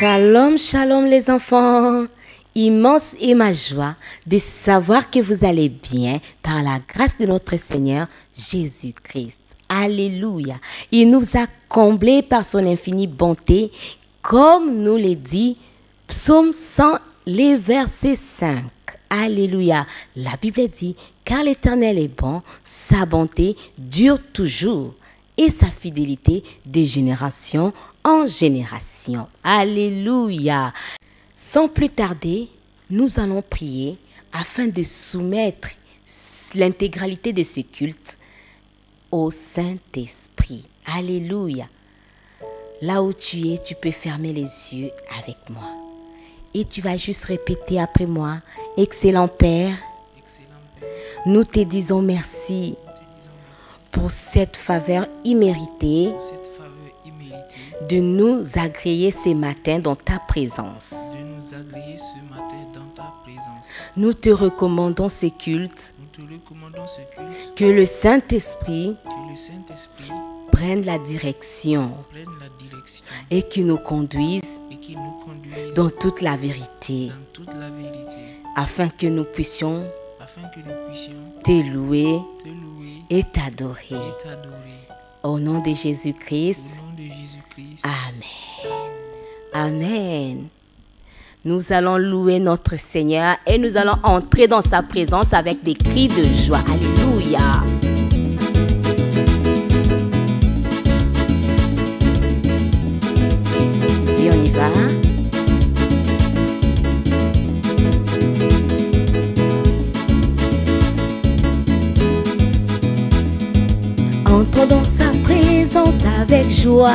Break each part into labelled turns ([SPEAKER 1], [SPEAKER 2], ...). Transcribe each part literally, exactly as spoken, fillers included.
[SPEAKER 1] Shalom, shalom les enfants. Immense est ma joie de savoir que vous allez bien par la grâce de notre Seigneur Jésus-Christ. Alléluia. Il nous a comblés par son infinie bonté, comme nous le dit Psaume cent, les versets cinq. Alléluia. La Bible dit, car l'Éternel est bon, sa bonté dure toujours et sa fidélité de génération en génération. Alléluia. Sans plus tarder, nous allons prier afin de soumettre l'intégralité de ce culte au Saint-Esprit. Alléluia. Là où tu es, tu peux fermer les yeux avec moi. Et tu vas juste répéter après moi. Excellent Père, nous te disons merci pour cette faveur imméritée de nous agréer ce matin dans ta présence. Nous te recommandons ce culte. Que le Saint-Esprit prenne la direction et qu'il nous conduise dans toute la vérité, afin que nous puissions te louer et t'adorer. Au nom de Jésus-Christ. Amen. Amen. Nous allons louer notre Seigneur et nous allons entrer dans sa présence avec des cris de joie. Alléluia. Et on y va. Entrons dans sa présence avec joie.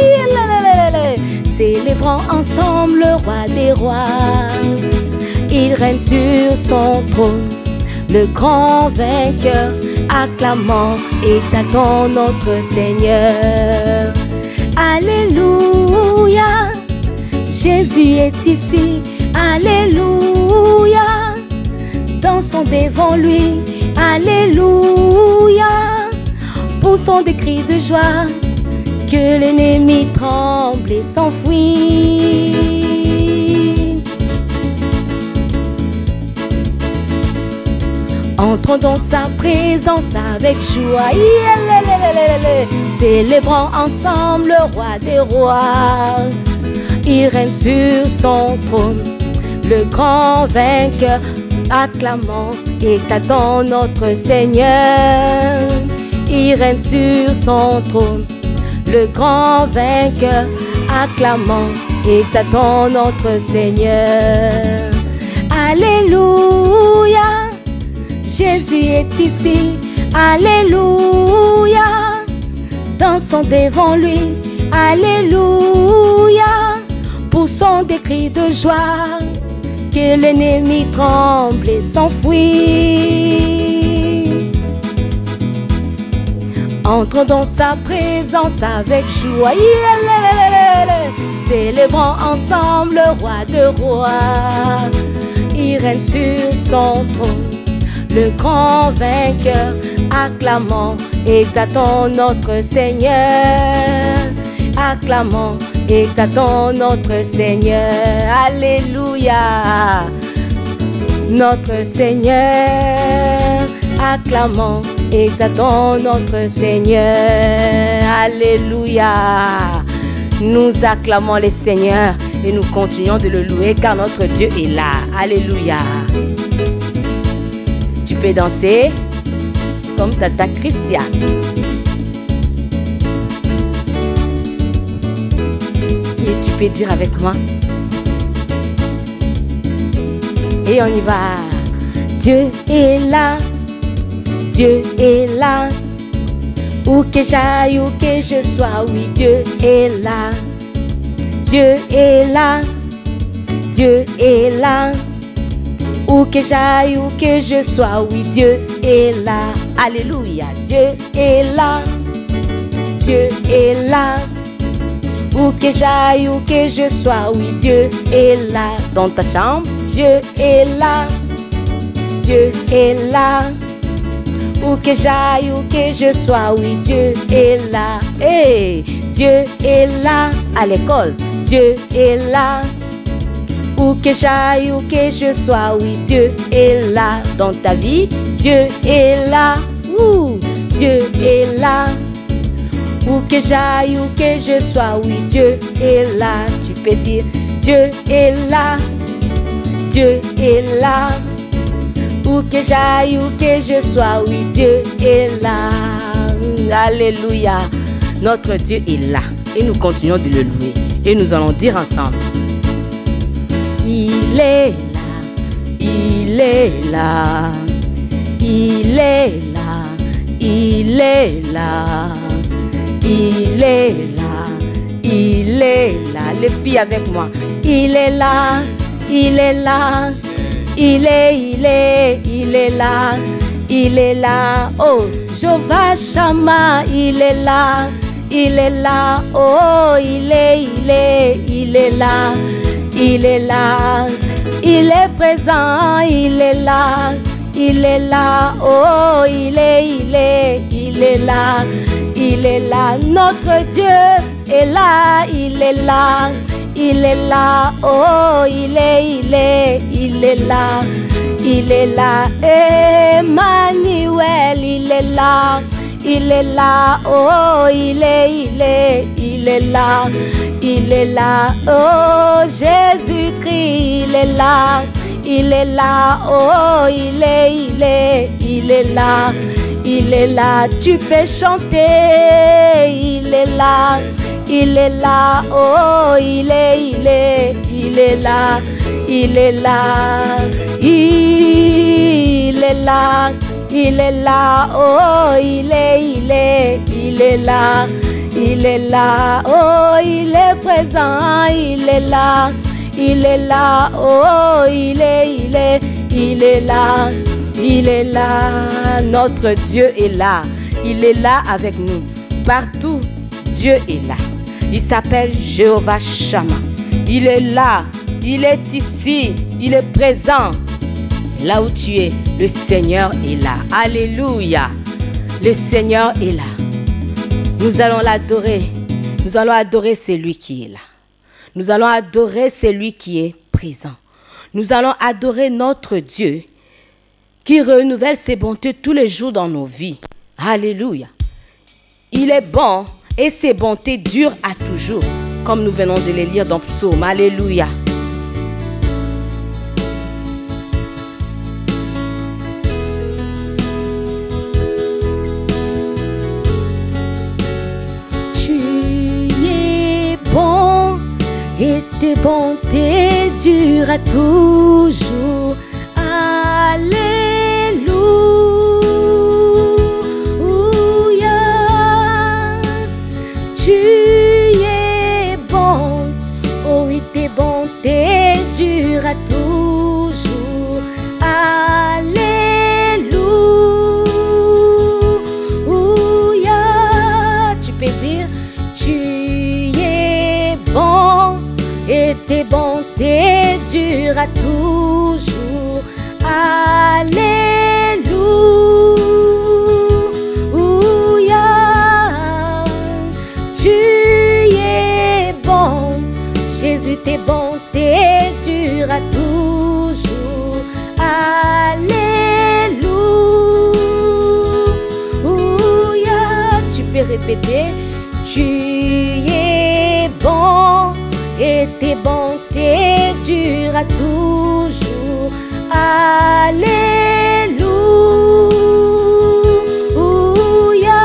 [SPEAKER 1] Célébrons ensemble le roi des rois. Il règne sur son trône, le grand vainqueur. Acclamons, exaltons notre Seigneur. Alléluia, Jésus est ici. Alléluia, dansons devant lui. Alléluia, poussons des cris de joie. Que l'ennemi tremble et s'enfuit. Entrons dans sa présence avec joie. Célébrons ensemble le roi des rois. Il règne sur son trône, le grand vainqueur. Acclamons, exaltons notre Seigneur. Il règne sur son trône, le grand vainqueur. Acclamons, exaltons notre Seigneur. Alléluia, Jésus est ici. Alléluia, dansons devant lui. Alléluia, poussons des cris de joie. Que l'ennemi tremble et s'enfuit. Entrons dans sa présence avec joie. Célébrons ensemble le roi de rois. Il règne sur son trône, le grand vainqueur. Acclamons, exaltons notre Seigneur. Acclamons, exaltons notre Seigneur. Alléluia, notre Seigneur. Acclamons, exaltons notre Seigneur. Alléluia. Nous acclamons le Seigneur et nous continuons de le louer car notre Dieu est là. Alléluia. Tu peux danser comme Tata Christiane. Et tu peux dire avec moi. Et on y va. Dieu est là. Dieu est là. Où que j'aille, où que je sois, oui, Dieu est là. Dieu est là. Dieu est là. Où que j'aille, où que je sois, oui, Dieu est là. Alléluia. Dieu est là. Dieu est là. Où que j'aille, où que je sois, oui, Dieu est là. Dans ta chambre, Dieu est là. Dieu est là. Où que j'aille, où que je sois, oui, Dieu est là. Hey, Dieu est là. À l'école, Dieu est là. Où que j'aille, où que je sois, oui, Dieu est là. Dans ta vie, Dieu est là. Ouh, Dieu est là. Où que j'aille, où que je sois, oui, Dieu est là. Tu peux dire, Dieu est là. Dieu est là. Où que j'aille, où que je sois, oui, Dieu est là. Alléluia. Notre Dieu est là. Et nous continuons de le louer. Et nous allons dire ensemble. Il est là. Il est là. Il est là. Il est là. Il est là. Il est là. Les filles avec moi. Il est là. Il est là. Il est, il est, il est là. Il est là. Oh, Jehovah Shammah, il est là. Il est là. Oh, il est, il est, il est là. Il est là. Il est présent. Il est là. Il est là. Oh, il est, il est, il est là. Il est là. Notre Dieu est là. Il est là. Il est là, oh, il est, il est, il est là, il est là, Emmanuel, il est là, il est là, oh, il est, il est, il est là, il est là, oh, Jésus-Christ, il est là, il est là, oh, il est, il est, il est là, il est là, tu peux chanter, il est là. Il est là, oh, il est, il est, il est là, il est là, il est là, il est là, oh, il est, il est, il est là, il est là, oh, il est présent, il est là, il est là, oh, il est, il est, il est là, il est là, notre Dieu est là, il est là avec nous, partout, Dieu est là. Il s'appelle Jehovah Shammah. Il est là, il est ici, il est présent. Là où tu es, le Seigneur est là. Alléluia. Le Seigneur est là. Nous allons l'adorer. Nous allons adorer celui qui est là. Nous allons adorer celui qui est présent. Nous allons adorer notre Dieu qui renouvelle ses bontés tous les jours dans nos vies. Alléluia. Il est bon. Et ses bontés durent à toujours, comme nous venons de les lire dans Psaume. Alléluia. Tu es bon et tes bontés durent à toujours. Alléluia. Tu es bon, oh oui, tes bontés durent à toujours. Alléluia. Tu peux dire, tu es bon et tes bontés durent à toujours. Alléluia. Jésus, tes bontés durent à toujours. Alléluia. Tu peux répéter. Tu es bon et tes bontés durent à toujours. Alléluia.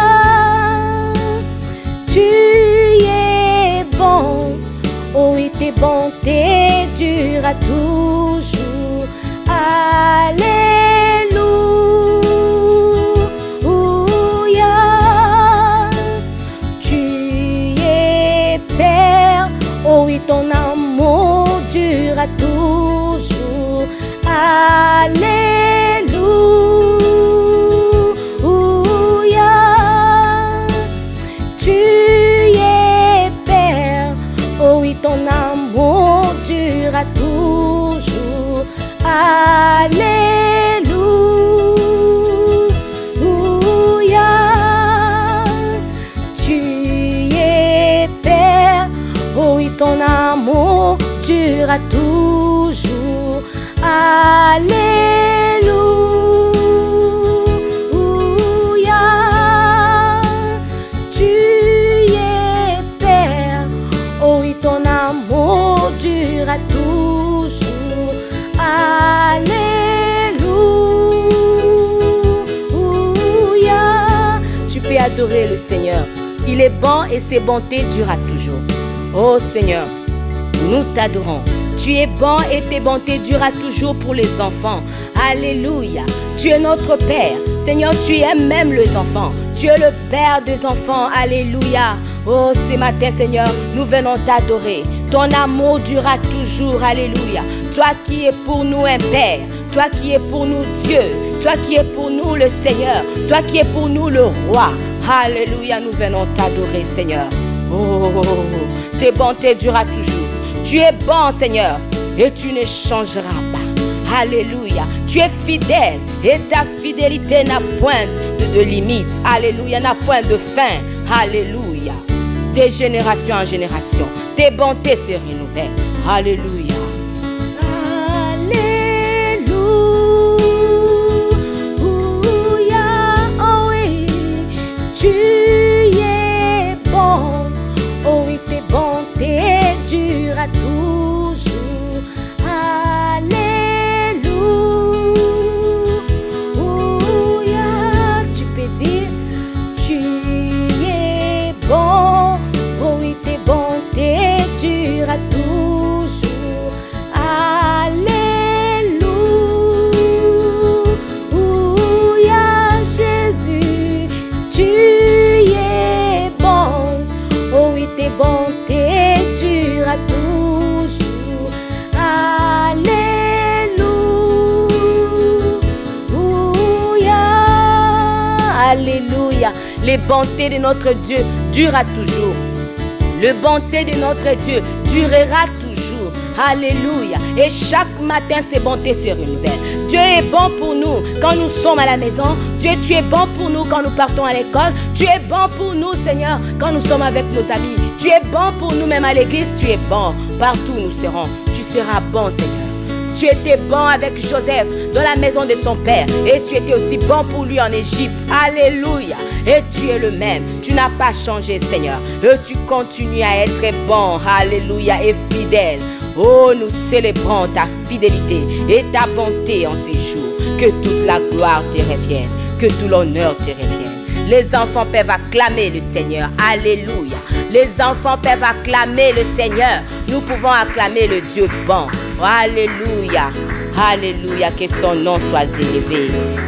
[SPEAKER 1] Tu es bon. Oh oui, tes bontés durent à toujours. Alléluia. Tu es Père. Oh oui, ton amour dure à toujours. Alléluia. Tu es Père. Oh oui, ton amour dure à toujours. Alléluia. Tu es Père. Oh oui, ton amour durera toujours. Alléluia. Tu es Père, oh oui, ton amour durera toujours. Alléluia. Tu peux adorer le Seigneur. Il est bon et ses bontés durera toujours. Oh Seigneur, nous t'adorons. Tu es bon et tes bontés durera toujours pour les enfants. Alléluia. Tu es notre Père. Seigneur, tu aimes même les enfants. Tu es le Père des enfants. Alléluia. Oh, ce matin, Seigneur, nous venons t'adorer. Ton amour durera toujours. Alléluia. Toi qui es pour nous un Père. Toi qui es pour nous Dieu. Toi qui es pour nous le Seigneur. Toi qui es pour nous le Roi. Alléluia. Nous venons t'adorer, Seigneur. Oh, tes bontés durera toujours. Tu es bon, Seigneur, et tu ne changeras pas. Alléluia. Tu es fidèle et ta fidélité n'a point de, de limite. Alléluia. N'a point de fin. Alléluia. De génération en génération, tes bontés se renouvellent. Alléluia. Alléluia. Oh oui, tu es bon. Oh oui, tes bontés durera toujours. Alléluia. Tu peux dire, tu es bon. Oh oui, tes bontés durera toujours. Alléluia. Jésus, tu es bon. Oh oui, tes bontés durera toujours. Alléluia. Alléluia. Les bontés de notre Dieu durera toujours. Le bonté de notre Dieu durera toujours. Alléluia. Et chaque matin, ses bontés se renouvellent. Dieu est bon pour nous quand nous sommes à la maison. Dieu, tu es bon pour nous quand nous partons à l'école. Tu es bon pour nous, Seigneur, quand nous sommes avec nos amis. Tu es bon pour nous même à l'église. Tu es bon. Partout où nous serons, tu seras bon, Seigneur. Tu étais bon avec Joseph dans la maison de son père. Et tu étais aussi bon pour lui en Égypte. Alléluia. Et tu es le même. Tu n'as pas changé, Seigneur. Et tu continues à être bon. Alléluia. Et fidèle. Oh, nous célébrons ta fidélité et ta bonté en ces jours. Que toute la gloire te revienne. Que tout l'honneur te revienne. Les enfants peuvent acclamer le Seigneur. Alléluia. Les enfants peuvent acclamer le Seigneur. Nous pouvons acclamer le Dieu bon. Alléluia. Alléluia. Que son nom soit élevé.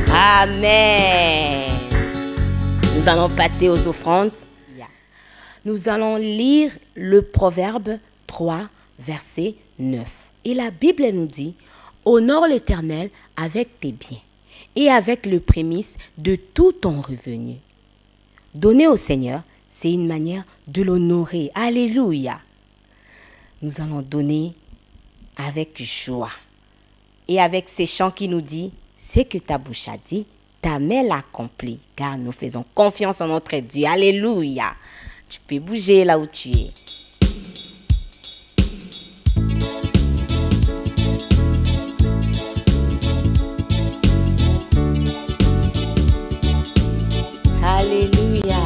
[SPEAKER 1] Amen. Nous allons passer aux offrandes. Nous allons lire le Proverbe trois, verset neuf. Et la Bible nous dit, honore l'Éternel avec tes biens et avec le prémice de tout ton revenu. Donner au Seigneur, c'est une manière de l'honorer. Alléluia. Nous allons donner avec joie. Et avec ces chants qui nous dit, c'est que ta bouche a dit, ta main l'accomplit, car nous faisons confiance en notre Dieu. Alléluia. Tu peux bouger là où tu es. Alléluia.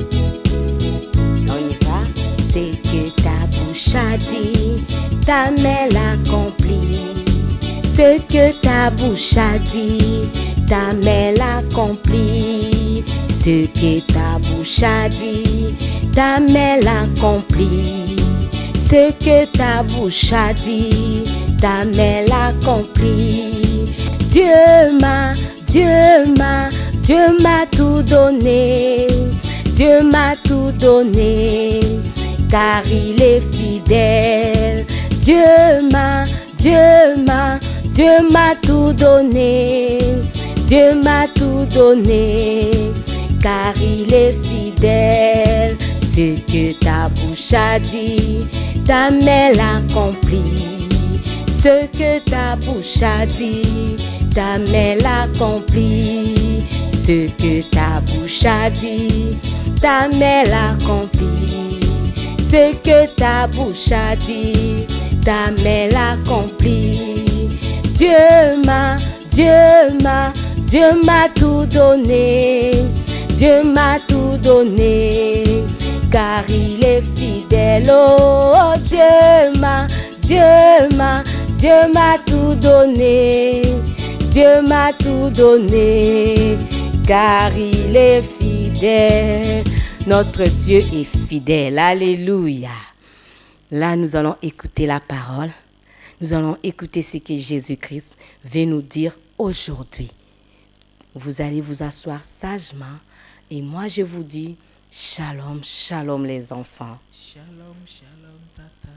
[SPEAKER 1] On y va. C'est que ta bouche a dit, ta main l'accomplit. Ce que ta bouche a dit, ta main l'accomplit. Ce que ta bouche a dit, ta main l'accomplit. Ce que ta bouche a dit, ta main l'accomplit. Dieu m'a, Dieu m'a, Dieu m'a tout donné. Dieu m'a tout donné, car il est fidèle. Dieu m'a, Dieu m'a, Dieu m'a tout donné. Dieu m'a tout donné, car il est fidèle. Ce que ta bouche a dit, ta main l'accomplit. Ce que ta bouche a dit, ta main l'accomplit. Ce que ta bouche a dit, ta main l'accomplit. Ce que ta bouche a dit, ta main l'accomplit. Dieu m'a, Dieu m'a, Dieu m'a tout donné. Dieu m'a tout donné, car il est fidèle. Oh, Dieu m'a, Dieu m'a, Dieu m'a tout donné. Dieu m'a tout donné, car il est fidèle. Notre Dieu est fidèle. Alléluia. Là, nous allons écouter la parole. Nous allons écouter ce que Jésus-Christ veut nous dire aujourd'hui. Vous allez vous asseoir sagement. Et moi, je vous dis, shalom, shalom les enfants.
[SPEAKER 2] Shalom, shalom, tata.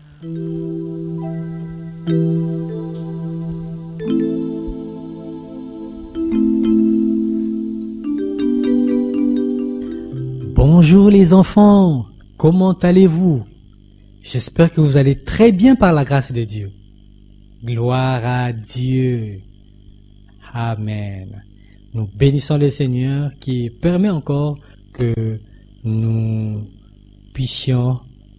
[SPEAKER 2] Bonjour les enfants, comment allez-vous? J'espère que vous allez très bien par la grâce de Dieu. Gloire à Dieu. Amen. Nous bénissons le Seigneur qui permet encore que nous puissions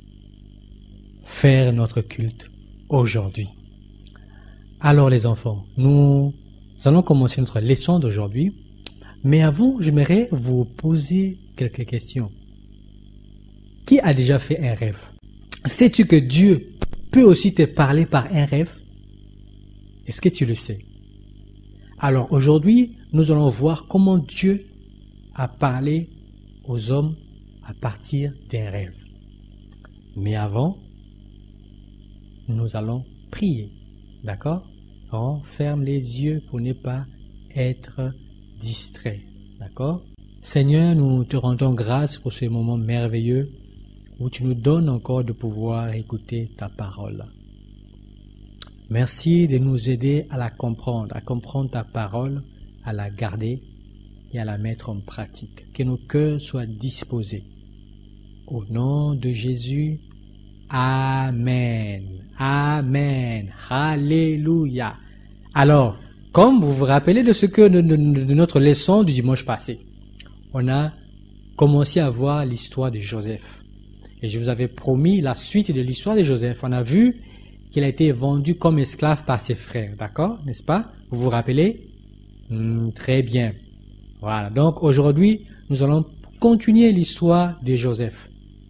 [SPEAKER 2] faire notre culte aujourd'hui. Alors les enfants, nous allons commencer notre leçon d'aujourd'hui. Mais avant, j'aimerais vous poser quelques questions. Qui a déjà fait un rêve? Sais-tu que Dieu peut aussi te parler par un rêve? Est-ce que tu le sais? Alors aujourd'hui, nous allons voir comment Dieu a parlé aux hommes à partir d'un rêve. Mais avant, nous allons prier. D'accord? On ferme les yeux pour ne pas être distrait. D'accord? Seigneur, nous te rendons grâce pour ce moment merveilleux où tu nous donnes encore de pouvoir écouter ta parole. Merci de nous aider à la comprendre, à comprendre ta parole, à la garder et à la mettre en pratique. Que nos cœurs soient disposés. Au nom de Jésus, Amen. Amen. Alléluia. Alors, comme vous vous rappelez de ce que de, de, de notre leçon du dimanche passé, on a commencé à voir l'histoire de Joseph. Et je vous avais promis la suite de l'histoire de Joseph. On a vu qu'il a été vendu comme esclave par ses frères. D'accord? N'est-ce pas? Vous vous rappelez? Mmh, très bien. Voilà. Donc aujourd'hui, nous allons continuer l'histoire de Joseph.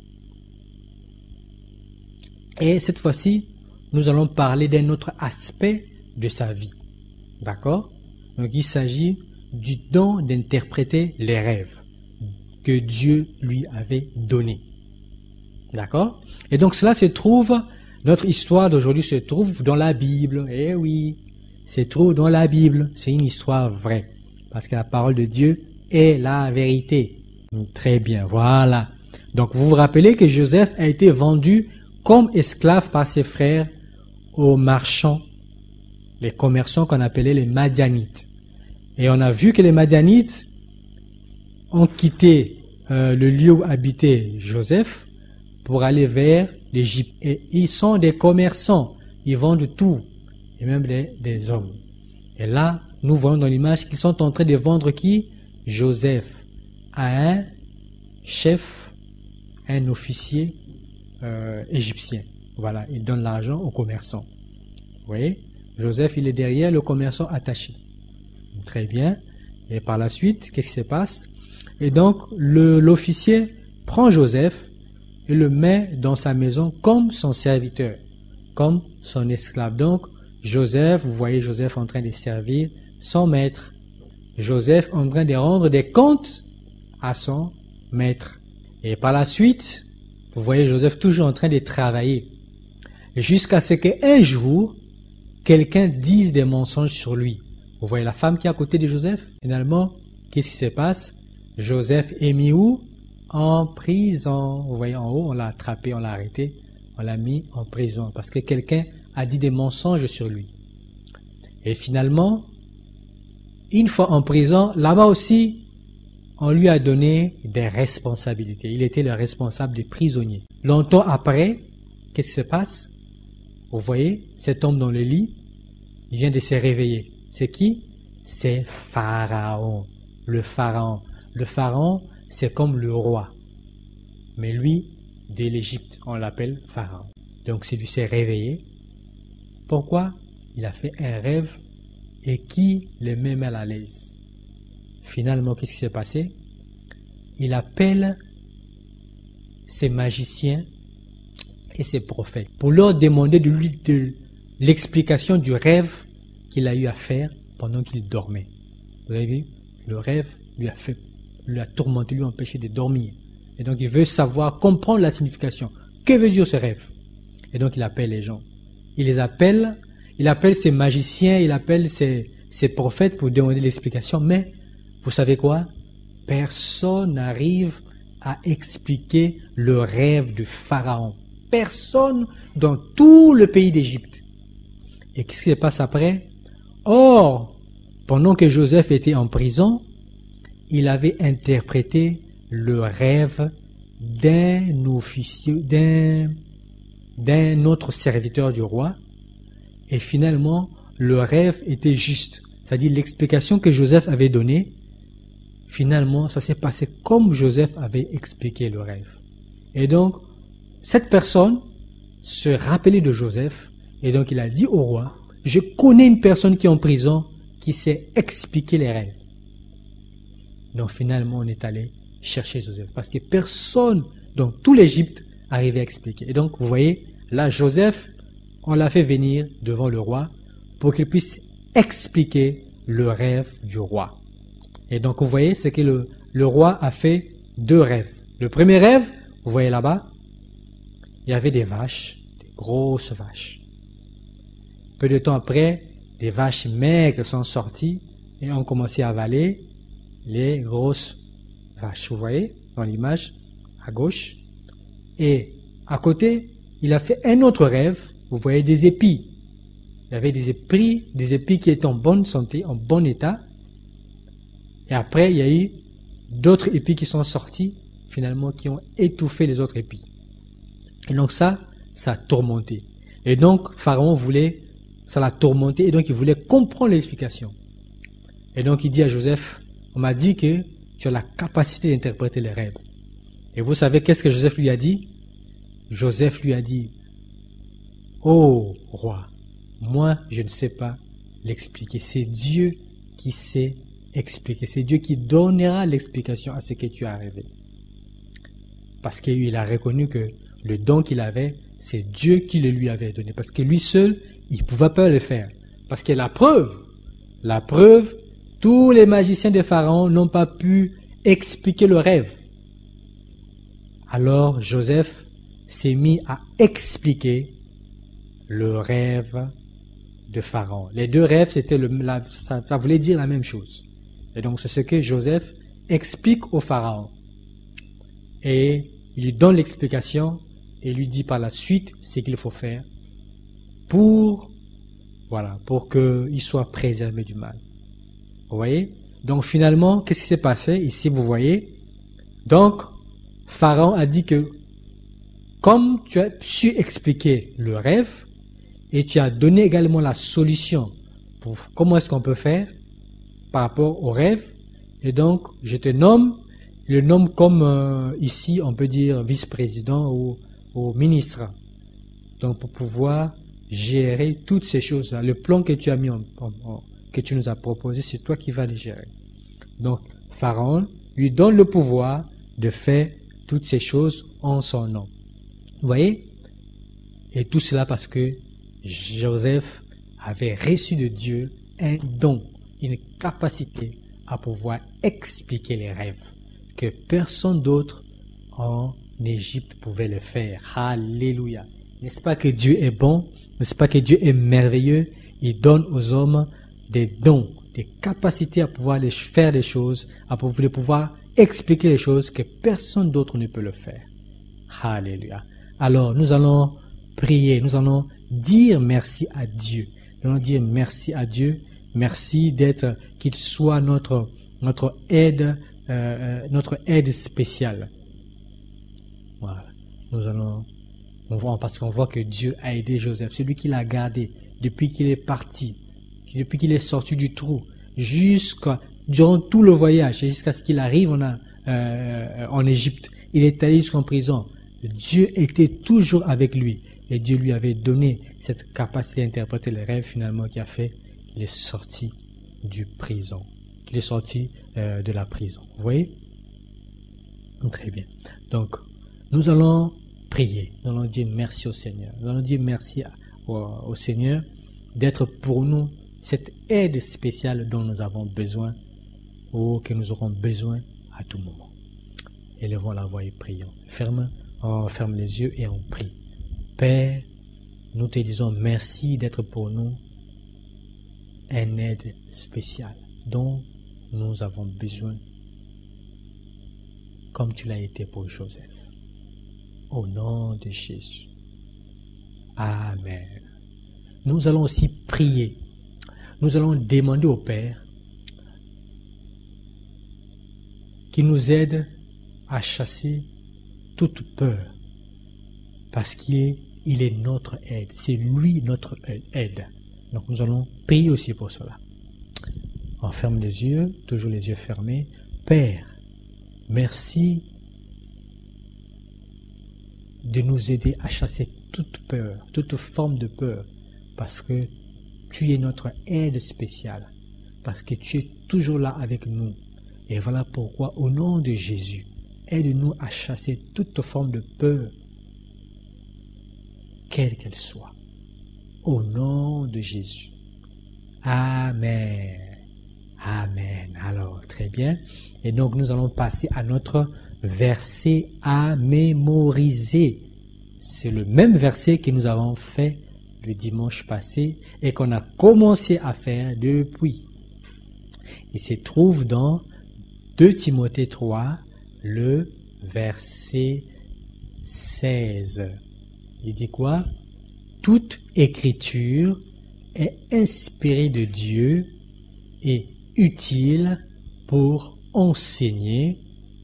[SPEAKER 2] Et cette fois-ci, nous allons parler d'un autre aspect de sa vie. D'accord? Donc il s'agit du don d'interpréter les rêves que Dieu lui avait donné. D'accord? Et donc cela se trouve, notre histoire d'aujourd'hui se trouve dans la Bible. Eh oui, se trouve dans la Bible. C'est une histoire vraie. Parce que la parole de Dieu est la vérité. Très bien, voilà. Donc vous vous rappelez que Joseph a été vendu comme esclave par ses frères aux marchands, les commerçants qu'on appelait les Madianites. Et on a vu que les Madianites ont quitté euh, le lieu où habitait Joseph pour aller vers l'Égypte. Et ils sont des commerçants, ils vendent tout, et même des, des hommes. Et là, nous voyons dans l'image qu'ils sont en train de vendre qui? Joseph à un chef, un officier euh, égyptien. Voilà, il donne l'argent aux commerçants. Vous voyez? Joseph, il est derrière le commerçant attaché. Très bien. Et par la suite, qu'est-ce qui se passe? Et donc, le, l'officier prend Joseph et le met dans sa maison comme son serviteur, comme son esclave. Donc, Joseph, vous voyez Joseph en train de servir son maître. Joseph en train de rendre des comptes à son maître. Et par la suite, vous voyez Joseph toujours en train de travailler. Jusqu'à ce qu'un jour, quelqu'un dise des mensonges sur lui. Vous voyez la femme qui est à côté de Joseph? Finalement, qu'est-ce qui se passe? Joseph est mis où? En prison. Vous voyez en haut, on l'a attrapé, on l'a arrêté, on l'a mis en prison parce que quelqu'un a dit des mensonges sur lui. Et finalement, une fois en prison, là-bas aussi, on lui a donné des responsabilités. Il était le responsable des prisonniers. Longtemps après, qu'est-ce qui se passe? Vous voyez, cet homme dans le lit, il vient de se réveiller. C'est qui? C'est Pharaon. Le Pharaon. Le Pharaon, c'est comme le roi. Mais lui, de l'Égypte, on l'appelle Pharaon. Donc, c'est lui s'est réveillé. Pourquoi? Il a fait un rêve et qui les met mal à l'aise. Finalement, qu'est-ce qui s'est passé? Il appelle ses magiciens et ses prophètes pour leur demander de lui de l'explication du rêve qu'il a eu à faire pendant qu'il dormait. Vous avez vu? Le rêve lui a fait, lui a tourmenté, lui a empêché de dormir. Et donc il veut savoir, comprendre la signification. Que veut dire ce rêve? Et donc il appelle les gens. Il les appelle, il appelle ses magiciens, il appelle ses, ses prophètes pour demander l'explication. Mais vous savez quoi? Personne n'arrive à expliquer le rêve de Pharaon. Personne dans tout le pays d'Égypte. Et qu'est-ce qui se passe après? Or, pendant que Joseph était en prison, il avait interprété le rêve d'un officier, d'un, d'un autre serviteur du roi. Et finalement, le rêve était juste. C'est-à-dire l'explication que Joseph avait donnée, finalement, ça s'est passé comme Joseph avait expliqué le rêve. Et donc, cette personne se rappelait de Joseph, et donc il a dit au roi, je connais une personne qui est en prison, qui sait expliquer les rêves. Donc finalement, on est allé chercher Joseph, parce que personne dans tout l'Égypte arrivait à expliquer. Et donc, vous voyez, là, Joseph, on l'a fait venir devant le roi, pour qu'il puisse expliquer le rêve du roi. Et donc, vous voyez, c'est que le, le roi a fait deux rêves. Le premier rêve, vous voyez là-bas, il y avait des vaches, des grosses vaches. Peu de temps après, des vaches maigres sont sorties et ont commencé à avaler les grosses vaches. Vous voyez, dans l'image, à gauche. Et à côté, il a fait un autre rêve. Vous voyez des épis. Il y avait des épis, des épis qui étaient en bonne santé, en bon état. Et après, il y a eu d'autres épis qui sont sortis, finalement, qui ont étouffé les autres épis. Et donc ça, ça a tourmenté. Et donc, Pharaon voulait, ça l'a tourmenté, et donc il voulait comprendre l'explication. Et donc il dit à Joseph, on m'a dit que tu as la capacité d'interpréter les rêves. Et vous savez qu'est-ce que Joseph lui a dit? Joseph lui a dit, oh roi, moi je ne sais pas l'expliquer. C'est Dieu qui sait expliquer. C'est Dieu qui donnera l'explication à ce que tu as rêvé. Parce qu'il a reconnu que le don qu'il avait, c'est Dieu qui le lui avait donné. Parce que lui seul, il ne pouvait pas le faire. Parce que la preuve, la preuve, tous les magiciens de Pharaon n'ont pas pu expliquer le rêve. Alors Joseph s'est mis à expliquer le rêve de Pharaon. Les deux rêves, c'était le, la, ça, ça voulait dire la même chose. Et donc c'est ce que Joseph explique au Pharaon. Et il lui donne l'explication et lui dit par la suite ce qu'il faut faire pour, voilà, pour qu'il soit préservé du mal. Vous voyez? Donc finalement, qu'est-ce qui s'est passé? Ici, vous voyez. Donc, Pharaon a dit que comme tu as su expliquer le rêve et tu as donné également la solution pour comment est-ce qu'on peut faire par rapport au rêve, et donc je te nomme, je le nomme comme euh, ici on peut dire vice-président ou, ou ministre. Donc pour pouvoir gérer toutes ces choses-là, le plan que tu as mis en, en, en que tu nous as proposé, c'est toi qui vas les gérer. Donc Pharaon lui donne le pouvoir de faire toutes ces choses en son nom. Vous voyez? Et tout cela parce que Joseph avait reçu de Dieu un don, une capacité à pouvoir expliquer les rêves que personne d'autre en Égypte pouvait le faire. Alléluia. N'est-ce pas que Dieu est bon? N'est-ce pas que Dieu est merveilleux? Il donne aux hommes des dons, des capacités à pouvoir les faire des choses, à pouvoir, pouvoir expliquer les choses que personne d'autre ne peut le faire. Alléluia. Alors, nous allons prier, nous allons dire merci à Dieu. Nous allons dire merci à Dieu. Merci d'être, qu'il soit notre, notre aide, euh, notre aide spéciale. Voilà. Nous allons, on voit, parce qu'on voit que Dieu a aidé Joseph. C'est lui qui l'a gardé depuis qu'il est parti, depuis qu'il est sorti du trou, jusqu'à, durant tout le voyage, jusqu'à ce qu'il arrive en, euh, en Égypte. Il est allé jusqu'en prison. Dieu était toujours avec lui. Et Dieu lui avait donné cette capacité d'interpréter les rêves finalement qui a fait qu'il est sorti du prison, qu'il est sorti euh, de la prison. Vous voyez? Très bien. Donc, nous allons prier. Nous allons dire merci au Seigneur. Nous allons dire merci à, au, au Seigneur d'être pour nous cette aide spéciale dont nous avons besoin ou que nous aurons besoin à tout moment. Élevons la voix et prions. Ferme, on ferme les yeux et on prie. Père, nous te disons merci d'être pour nous une aide spéciale dont nous avons besoin comme tu l'as été pour Joseph. Au nom de Jésus. Amen. Nous allons aussi prier. Nous allons demander au Père qu'il nous aide à chasser toute peur. Parce qu'il est, il est notre aide. C'est lui notre aide. Donc nous allons prier aussi pour cela. On ferme les yeux, toujours les yeux fermés. Père, merci de nous aider à chasser toute peur, toute forme de peur, parce que tu es notre aide spéciale, parce que tu es toujours là avec nous. Et voilà pourquoi, au nom de Jésus, aide-nous à chasser toute forme de peur, quelle qu'elle soit. Au nom de Jésus. Amen. Amen. Alors, très bien. Et donc, nous allons passer à notre verset à mémoriser. C'est le même verset que nous avons fait le dimanche passé et qu'on a commencé à faire depuis. Il se trouve dans deux Timothée trois, le verset seize. Il dit quoi? Toute écriture est inspirée de Dieu et utile pour enseigner,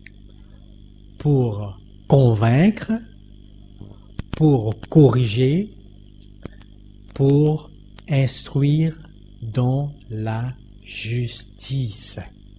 [SPEAKER 2] pour convaincre, pour corriger, pour instruire dans la justice.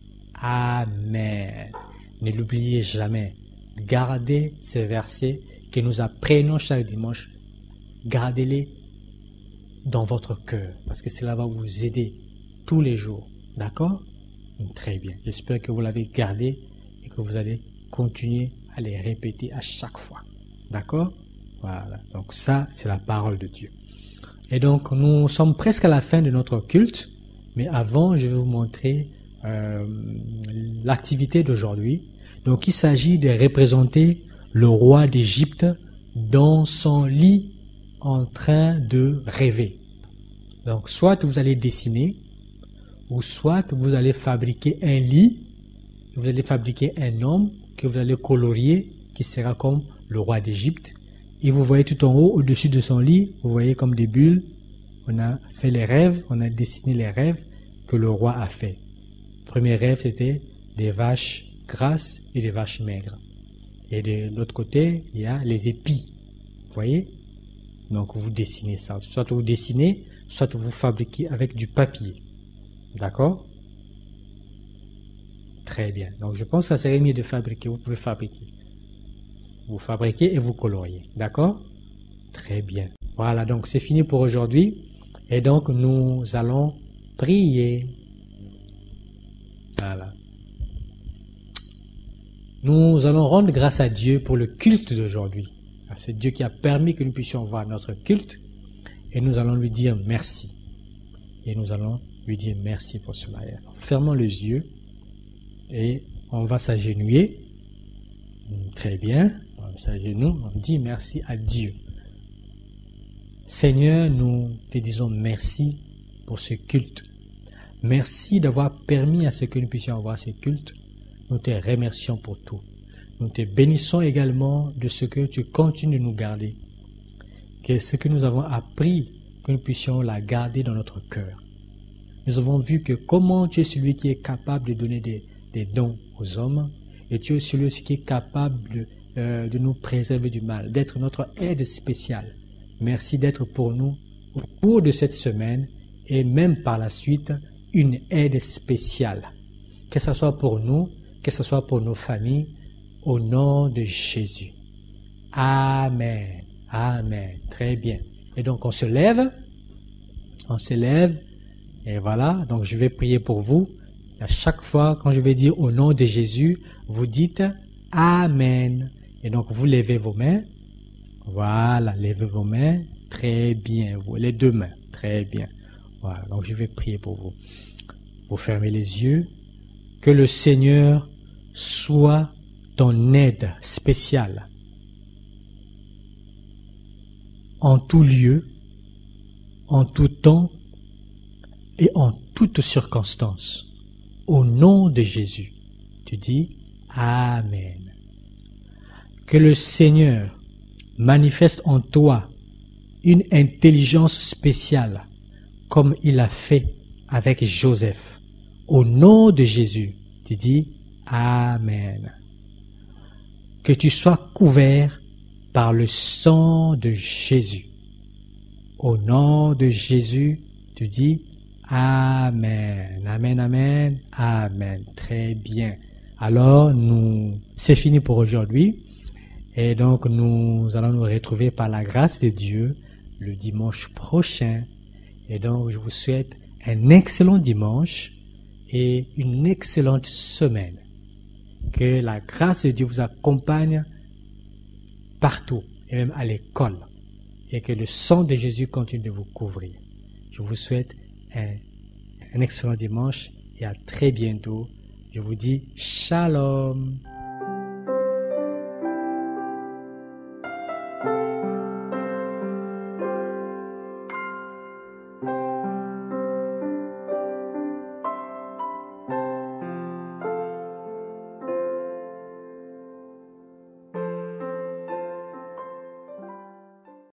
[SPEAKER 2] Amen. Ne l'oubliez jamais. Gardez ces versets que nous apprenons chaque dimanche. Gardez-les dans votre cœur, parce que cela va vous aider tous les jours. D'accord? Très bien. J'espère que vous l'avez gardé et que vous allez continuer à les répéter à chaque fois. D'accord? Voilà. Donc ça, c'est la parole de Dieu. Et donc, nous sommes presque à la fin de notre culte, mais avant, je vais vous montrer euh, l'activité d'aujourd'hui. Donc, il s'agit de représenter le roi d'Égypte dans son lit en train de rêver. Donc, soit vous allez dessiner, ou soit vous allez fabriquer un lit, vous allez fabriquer un homme que vous allez colorier, qui sera comme le roi d'Égypte. Et vous voyez tout en haut, au-dessus de son lit, vous voyez comme des bulles. On a fait les rêves, on a dessiné les rêves que le roi a fait. Le premier rêve, c'était des vaches grasses et des vaches maigres. Et de l'autre côté, il y a les épis. Vous voyez? Donc, vous dessinez ça. Soit vous dessinez, soit vous fabriquez avec du papier. D'accord? Très bien. Donc, je pense que ça serait mieux de fabriquer. Vous pouvez fabriquer. Vous fabriquez et vous coloriez. D'accord? Très bien. Voilà, donc c'est fini pour aujourd'hui. Et donc, nous allons prier. Voilà. Nous allons rendre grâce à Dieu pour le culte d'aujourd'hui. C'est Dieu qui a permis que nous puissions voir notre culte. Et nous allons lui dire merci. Et nous allons lui dire merci pour cela. Fermons les yeux et on va s'agenouiller. Très bien. On s'agenouille, on dit merci à Dieu. Seigneur, nous te disons merci pour ce culte. Merci d'avoir permis à ce que nous puissions avoir ce culte. Nous te remercions pour tout. Nous te bénissons également de ce que tu continues de nous garder. Que ce que nous avons appris, que nous puissions la garder dans notre cœur. Nous avons vu que comment tu es celui qui est capable de donner des, des dons aux hommes, et tu es celui aussi qui est capable de, euh, de nous préserver du mal, d'être notre aide spéciale. Merci d'être pour nous au cours de cette semaine et même par la suite une aide spéciale. Que ce soit pour nous, que ce soit pour nos familles, au nom de Jésus. Amen. Amen. Très bien. Et donc on se lève. On se lève. Et voilà. Donc je vais prier pour vous. À chaque fois, quand je vais dire au nom de Jésus, vous dites Amen. Et donc vous levez vos mains. Voilà. Levez vos mains. Très bien. Vous, les deux mains. Très bien. Voilà. Donc je vais prier pour vous. Vous fermez les yeux. Que le Seigneur soit ton aide spéciale en tout lieu, en tout temps et en toutes circonstances. Au nom de Jésus, tu dis Amen. Que le Seigneur manifeste en toi une intelligence spéciale comme il a fait avec Joseph. Au nom de Jésus, tu dis Amen. Que tu sois couvert par le sang de Jésus. Au nom de Jésus, tu dis Amen. Amen, amen, amen. Très bien. Alors, nous, c'est fini pour aujourd'hui. Et donc, nous allons nous retrouver par la grâce de Dieu le dimanche prochain. Et donc, je vous souhaite un excellent dimanche et une excellente semaine. Que la grâce de Dieu vous accompagne partout, et même à l'école. Et que le sang de Jésus continue de vous couvrir. Je vous souhaite un, un excellent dimanche et à très bientôt. Je vous dis Shalom.